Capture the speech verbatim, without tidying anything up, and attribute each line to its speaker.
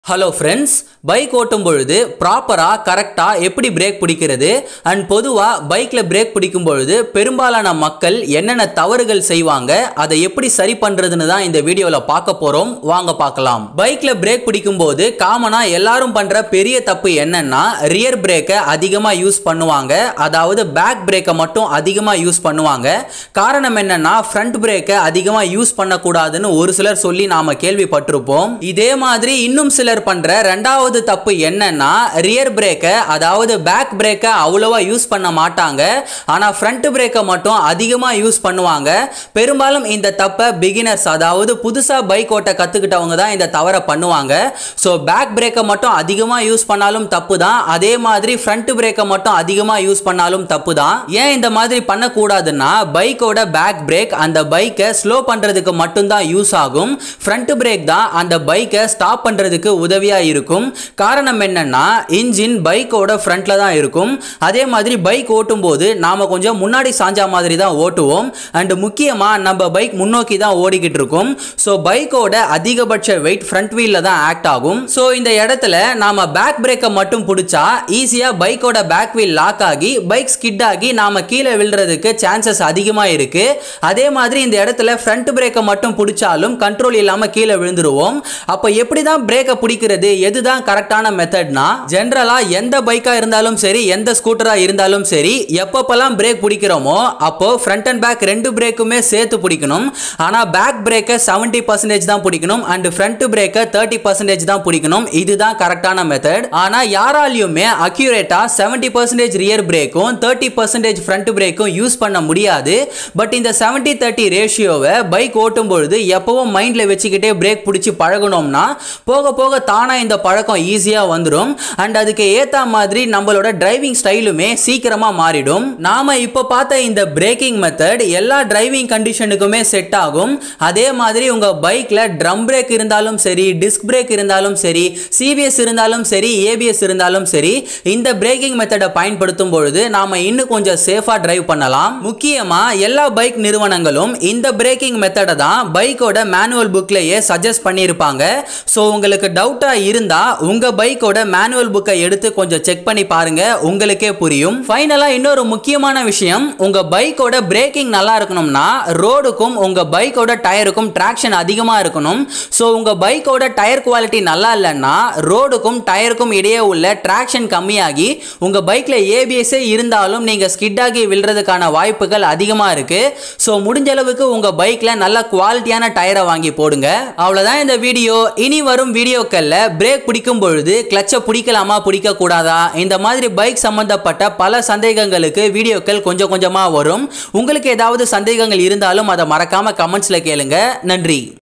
Speaker 1: Hello friends, bike ஓட்டும் பொழுது ப்ராப்பராக கரெக்டாக எப்படி பிரேக் பிடிக்கிறது அண்ட் பொதுவாக பைக்கில் பிரேக் பிடிக்கும் பொழுது பெரும்பாலான மக்கள் என்னென்ன தவறுகள் செய்வாங்க, அதை எப்படி சரி பண்ணுறதுன்னு தான் இந்த வீடியோவில் பார்க்க போகிறோம். வாங்க பார்க்கலாம். பைக்கில் பிரேக் பிடிக்கும் போது காமனாக எல்லாரும் பண்ணுற பெரிய தப்பு என்னன்னா ரியர் பிரேக்கை அதிகமாக யூஸ் பண்ணுவாங்க, அதாவது பேக் பிரேக்கை மட்டும் அதிகமாக யூஸ் பண்ணுவாங்க. காரணம் என்னன்னா ஃப்ரண்ட் பிரேக்கை அதிகமாக யூஸ் பண்ணக்கூடாதுன்னு ஒரு சிலர் சொல்லி நாம் கேள்விப்பட்டிருப்போம். இதே மாதிரி இன்னும் சில பண்ற இரண்டாவது தப்பு என்னன்னா ரியர் பிரேக்கை அதாவது பேக் பிரேக்கை அவ்வளவா யூஸ் பண்ண மாட்டாங்க, ஆனா ஃப்ரண்ட் பிரேக்கை மட்டும் அதிகமா யூஸ் பண்ணுவாங்க. பெரும்பாலும் இந்த தப்பை பிகினர்ஸ் அதாவது புதுசா பைக் ஓட்ட கத்துக்கிட்டவங்க தான் இந்த தவறை பண்ணுவாங்க. ஸோ பேக் பிரேக்கை மட்டும் அதிகமா யூஸ் பண்ணாலும் தப்பு தான், அதே மாதிரி ஃப்ரண்ட் பிரேக்கை மட்டும் அதிகமா யூஸ் பண்ணாலும் தப்பு தான். ஏன் இந்த மாதிரி பண்ணக்கூடாதுன்னா பைக்கோட பேக் பிரேக் அந்த பைக்கை ஸ்லோ பண்றதுக்கு மட்டும்தான் யூஸ் ஆகும். ஃப்ரண்ட் பிரேக் தான் அந்த பைக்கை ஸ்டாப் பண்றதுக்கு உதவியா இருக்கும். காரணம் என்னன்னா இன்ஜின் பைக்கோட ஃப்ரண்ட்ல தான் இருக்கும். அதே மாதிரி பைக் ஓட்டும் போது நாம கொஞ்சம் முன்னாடி சாஞ்சா மாதிரி தான் ஓட்டுவோம். அண்ட் முக்கியமா நம்ம பைக் முன்னோக்கி தான் ஓடிக்கிட்டு இருக்கும். ஸோ பைக்கோட அதிகபட்ச வெயிட் ஃப்ரண்ட் வீல்ல தான் ஆக்ட் ஆகும். ஸோ இந்த இடத்துல நாம பேக் பிரேக்கை மட்டும் பிடிச்சா ஈஸியா பைக்கோட பேக் வீல் லாக் ஆகி பைக் ஸ்கிட் ஆகி நாம கீழே விழுறதுக்கு சான்சஸ் அதிகமா இருக்கு. அதே மாதிரி இந்த இடத்துல ஃப்ரண்ட் பிரேக்கை மட்டும் பிடிச்சாலும் கண்ட்ரோல் இல்லாம கீழே விழுந்துருவோம். அப்ப எப்படி தான் பிரேக்கை பிடிக்கிறது, எதுதான் கரெக்டான மெத்தட்னா ஜெனரலா எந்த பைக்கா இருந்தாலும் சரி எந்த ஸ்கூட்டரா இருந்தாலும் சரி எப்பப்பெல்லாம் பிரேக் பிடிக்கிறோமோ அப்போ ஃப்ரண்ட் அண்ட் பேக் ரெண்டு பிரேக்குமே சேர்த்து பிடிக்கணும். ஆனா பேக் பிரேக்கை செவன்டி பர்சன்டேஜ் தான் பிடிக்கணும் அண்ட் ஃப்ரண்ட் பிரேக்கை தேர்ட்டி பர்சன்டேஜ் தான் பிடிக்கணும். இதுதான் கரெக்டான மெத்தட். ஆனா யாராலையுமே அக்யூரேட்டா செவன்டி பர்சன்டேஜ் ரியர் பிரேக்கும் தேர்ட்டி பர்சன்டேஜ் ஃப்ரண்ட் பிரேக்கும் யூஸ் பண்ண முடியாது. பட் இந்த செவன்டி தேர்ட்டி ரேஷியோவை பைக் ஓட்டும் பொழுது எப்பவும் மைண்ட்ல வச்சுக்கிட்டே பிரேக் பிடிச்சி பழகணும்னா போக போக தானா இந்த பழக்கம் ஈஸியா வந்துடும். அண்ட் அதுக்கு ஏத்த மாதிரி நம்மளோட டிரைவிங் ஸ்டைலுமே சீக்கிரமா மாறிடும். நாம இப்ப பார்த்த இந்த பிரேக்கிங் மெத்தட் எல்லா டிரைவிங் கண்டிஷனுக்குமே செட் ஆகும். அதே மாதிரி உங்க பைக்ல ட்ரம் பிரேக் இருந்தாலும் சரி, டிஸ்க் பிரேக் இருந்தாலும் சரி, சிபிஎஸ் இருந்தாலும் சரி, ஏபிஎஸ் இருந்தாலும் சரி, இந்த பிரேக்கிங் மெத்தடை பயன்படுத்தும் பொழுது நாம இன்னும் கொஞ்சம் சேஃபா டிரைவ் பண்ணலாம். முக்கியமா எல்லா பைக் நிறுவனங்களும் இந்த பிரேக்கிங் மெத்தடை தான் பைக்கோட மேனுவல் புக்லயே சஜஸ்ட் பண்ணியிருப்பாங்க. ஸோ உங்களுக்கு டவுட்டா இருந்தா உங்க பைக்கோட மேனுவல் புக்கை எடுத்து கொஞ்சம் செக் பண்ணி பாருங்க, உங்களுக்கே புரியும். ஃபைனலா இன்னொரு முக்கியமான விஷயம், உங்க பைக்கோட பிரேக்கிங் நல்லா இருக்கணும்னா ரோடுக்கும் உங்க பைக்கோட டயருக்கும் டிராக்ஷன் அதிகமா இருக்கணும். ஸோ உங்க பைக்கோட டயர் குவாலிட்டி நல்லா இல்லைன்னா ரோடுக்கும் டயருக்கும் இடையே உள்ள டிராக்ஷன் கம்மியாகி உங்க பைக்ல ஏபிஎஸ் இருந்தாலும் நீங்க ஸ்கிட் ஆகி விழுறதுக்கான வாய்ப்புகள் அதிகமா இருக்கு. ஸோ முடிஞ்ச அளவுக்கு உங்க பைக்ல நல்ல குவாலிட்டியான டயரை வாங்கி போடுங்க. அவ்வளவுதான் இந்த வீடியோ. இனி வரும் வீடியோக்கள்ல பிரேக் பிடிக்கும் பொழுது கிளட்சை பிடிக்கலாமா பிடிக்க கூடாதா, இந்த மாதிரி பைக் சம்பந்தப்பட்ட பல சந்தேகங்களுக்கு வீடியோக்கள் கொஞ்சம் கொஞ்சமா வரும். உங்களுக்கு ஏதாவது சந்தேகங்கள் இருந்தாலும் அதை மறக்காம கமெண்ட்ஸ்ல கேளுங்க. நன்றி.